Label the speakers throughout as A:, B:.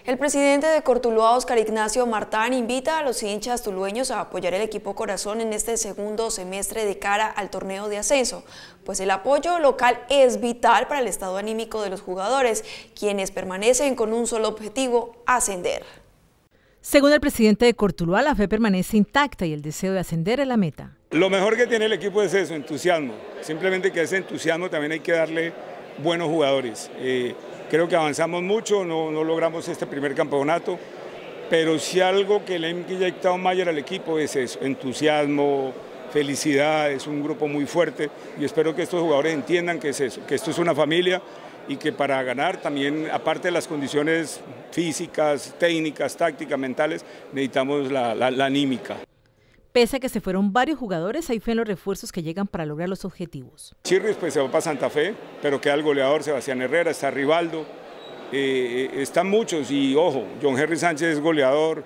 A: El presidente de Cortuluá, Óscar Ignacio Martán, invita a los hinchas tulueños a apoyar el equipo Corazón en este segundo semestre de cara al torneo de ascenso, pues el apoyo local es vital para el estado anímico de los jugadores, quienes permanecen con un solo objetivo: ascender.
B: Según el presidente de Cortuluá, la fe permanece intacta y el deseo de ascender es la meta.
C: Lo mejor que tiene el equipo es eso, entusiasmo. Simplemente que ese entusiasmo también hay que darle buenos jugadores. Creo que avanzamos mucho, no logramos este primer campeonato, pero si algo que le ha inyectado Mayer al equipo es eso, entusiasmo, felicidad, es un grupo muy fuerte y espero que estos jugadores entiendan que es eso, que esto es una familia y que para ganar también, aparte de las condiciones físicas, técnicas, tácticas, mentales, necesitamos la anímica.
B: Pese a que se fueron varios jugadores, hay fe en los refuerzos que llegan para lograr los objetivos.
C: Chirris pues se va para Santa Fe, pero queda el goleador Sebastián Herrera, está Rivaldo, están muchos y ojo, John Henry Sánchez es goleador,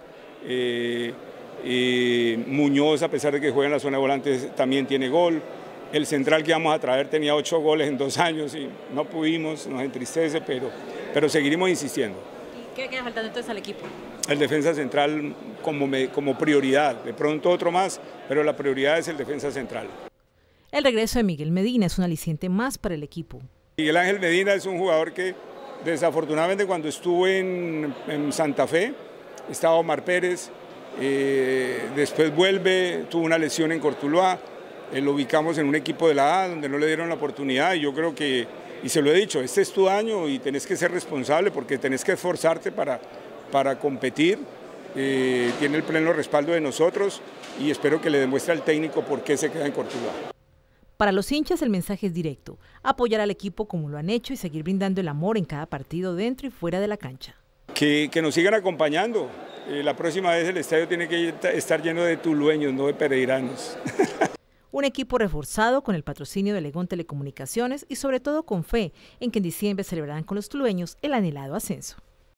C: Muñoz, a pesar de que juega en la zona de volantes, también tiene gol. El central que íbamos a traer tenía 8 goles en 2 años y no pudimos, nos entristece, pero seguiremos insistiendo.
B: ¿Y qué queda faltando entonces al equipo?
C: El defensa central como prioridad, de pronto otro más, pero la prioridad es el defensa central.
B: El regreso de Miguel Medina es un aliciente más para el equipo.
C: Miguel Ángel Medina es un jugador que desafortunadamente cuando estuvo en Santa Fe, estaba Omar Pérez, después vuelve, tuvo una lesión en Cortuluá, lo ubicamos en un equipo de la A donde no le dieron la oportunidad y yo creo que, y se lo he dicho, este es tu año y tenés que ser responsable porque tenés que esforzarte para competir, tiene el pleno respaldo de nosotros y espero que le demuestre al técnico por qué se queda en Cortuluá.
B: Para los hinchas el mensaje es directo: apoyar al equipo como lo han hecho y seguir brindando el amor en cada partido dentro y fuera de la cancha.
C: Que nos sigan acompañando, la próxima vez el estadio tiene que estar lleno de tulueños, no de pereiranos.
B: Un equipo reforzado con el patrocinio de Legón Telecomunicaciones y sobre todo con fe en que en diciembre celebrarán con los tulueños el anhelado ascenso.